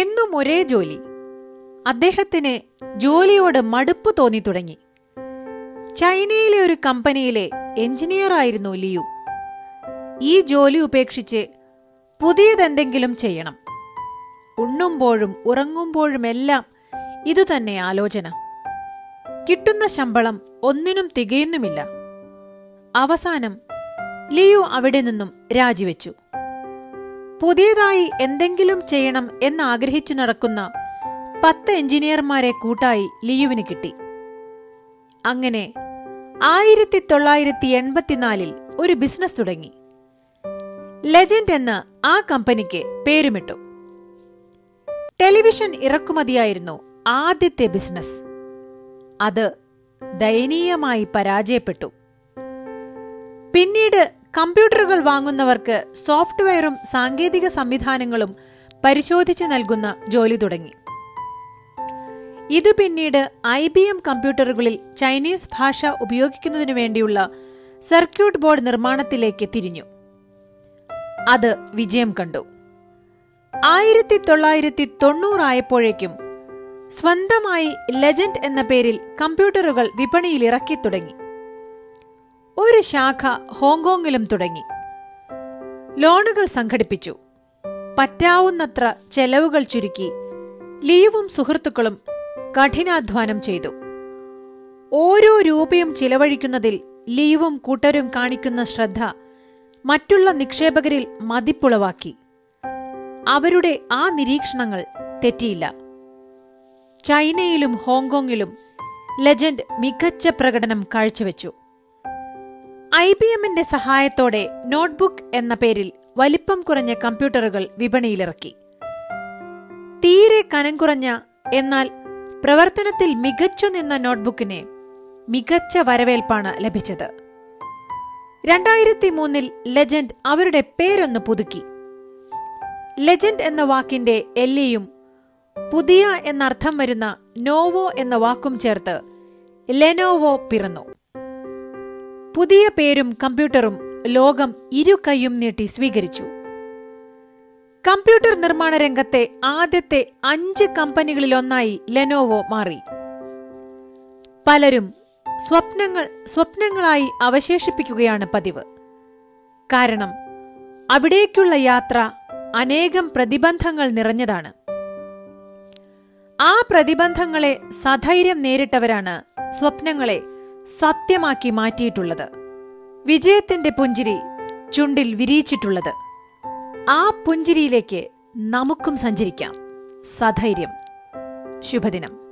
എന്നും ഒരേ ജോലി. അദ്ദേഹത്തിന് ജോലിയോട് മടുപ്പ് തോന്നി തുടങ്ങി. ചൈനയിലെ ഒരു കമ്പനിയിലെ എഞ്ചിനീയറായിരുന്നു ലിയു. ഈ ജോലി ഉപേക്ഷിച്ച് പുതിയതെന്തെങ്കിലും ചെയ്യണം. ഉണ്ണുമ്പോഴും ഉറങ്ങുമ്പോഴുമെല്ലാം ഇതുതന്നെ ആലോചന. കിട്ടുന്ന ശമ്പളം ഒന്നിനും തികയുന്നുമില്ല. അവസാനം ലിയു അവിടെ നിന്നും രാജിവെച്ചു. പുതിയതായി എന്തെങ്കിലും ചെയ്യണം എന്നാഗ്രഹിച്ചു നടക്കുന്ന 10 എഞ്ചിനീയർമാരെ കൂട്ടായി ലിയുവിന് കിട്ടി. അങ്ങനെ 1984 ഒരു ബിസിനസ് തുടങ്ങി. ലെജൻഡ് എന്ന് ആ കമ്പനിക്ക് പേരുമിട്ടു. ടെലിവിഷൻ ഇറക്കുമതിയായിരുന്നു ആദ്യത്തെ ബിസിനസ്. അത് ദയനീയമായി പരാജയപ്പെട്ടു. പിന്നീട് കമ്പ്യൂട്ടറുകൾ വാങ്ങുന്നവർക്ക് സോഫ്റ്റ്വെയറും സാങ്കേതിക സംവിധാനങ്ങളും പരിശോധിച്ച് നൽകുന്ന ജോലി തുടങ്ങി. ഇത് പിന്നീട് IBM കമ്പ്യൂട്ടറുകളിൽ ചൈനീസ് ഭാഷ ഉപയോഗിക്കുന്നതിനു വേണ്ടിയുള്ള സർക്യൂട്ട് ബോർഡ് നിർമ്മാണത്തിലേക്ക് തിരിഞ്ഞു. അത് വിജയം കണ്ടു. 1990 ആയപ്പോഴേക്കും സ്വന്തമായി ലെജൻഡ് എന്ന പേരിൽ കമ്പ്യൂട്ടറുകൾ വിപണിയിൽ ഇറക്കി തുടങ്ങി. ഒരു ശാഖ ഹോങ്കോങ്ങിലും തുടങ്ങി. ലോണുകൾ സംഘടിപ്പിച്ചു. പറ്റാവുന്നത്ര ചെലവുകൾ ചുരുക്കി ലിയുവും സുഹൃത്തുക്കളും കഠിനാധ്വാനം ചെയ്തു. ഓരോ രൂപയും ചിലവഴിക്കുന്നതിൽ ലിയുവും കൂട്ടരും കാണിക്കുന്ന ശ്രദ്ധ മറ്റുള്ള നിക്ഷേപകരിൽ മതിപ്പുളവാക്കി. അവരുടെ ആ നിരീക്ഷണങ്ങൾ തെറ്റിയില്ല. ചൈനയിലും ഹോങ്കോങ്ങിലും ലെജൻഡ് മികച്ച പ്രകടനം കാഴ്ചവെച്ചു. IBMന്റെ സഹായത്തോടെ നോട്ട്ബുക്ക് എന്ന പേരിൽ വലിപ്പം കുറഞ്ഞ കമ്പ്യൂട്ടറുകൾ വിപണിയിലിറക്കി. തീരെ കനം കുറഞ്ഞ എന്നാൽ പ്രവർത്തനത്തിൽ മികച്ചു നിന്ന നോട്ട്ബുക്കിന് മികച്ച വരവേൽപ്പാണ് ലഭിച്ചത്. 2003 ലെജൻഡ് അവരുടെ പേരൊന്ന് പുതുക്കി. ലെജൻഡ് എന്ന വാക്കിന്റെ എല്ലിയും പുതിയ എന്നർത്ഥം വരുന്ന നോവോ എന്ന വാക്കും ചേർത്ത് ലെനോവോ പിറന്നു. പുതിയ പേരും കമ്പ്യൂട്ടറും ലോകം ഇരു കൈയും നീട്ടി സ്വീകരിച്ചു. കമ്പ്യൂട്ടർ നിർമ്മാണ രംഗത്തെ ആദ്യത്തെ 5 കമ്പനികളിലൊന്നായി ലെനോവോ മാറി. പലരും സ്വപ്നങ്ങളായി അവശേഷിപ്പിക്കുകയാണ് പതിവ്. കാരണം അവിടേക്കുള്ള യാത്ര അനേകം പ്രതിബന്ധങ്ങൾ നിറഞ്ഞതാണ്. ആ പ്രതിബന്ധങ്ങളെ സധൈര്യം നേരിട്ടവരാണ് സ്വപ്നങ്ങളെ സത്യമാക്കി മാറ്റിയിട്ടുള്ളത്. വിജയത്തിന്റെ പുഞ്ചിരി ചുണ്ടിൽ വിരിയിച്ചിട്ടുള്ളത്. ആ പുഞ്ചിരിയിലേക്ക് നമുക്കും സഞ്ചരിക്കാം. സധൈര്യം. ശുഭദിനം.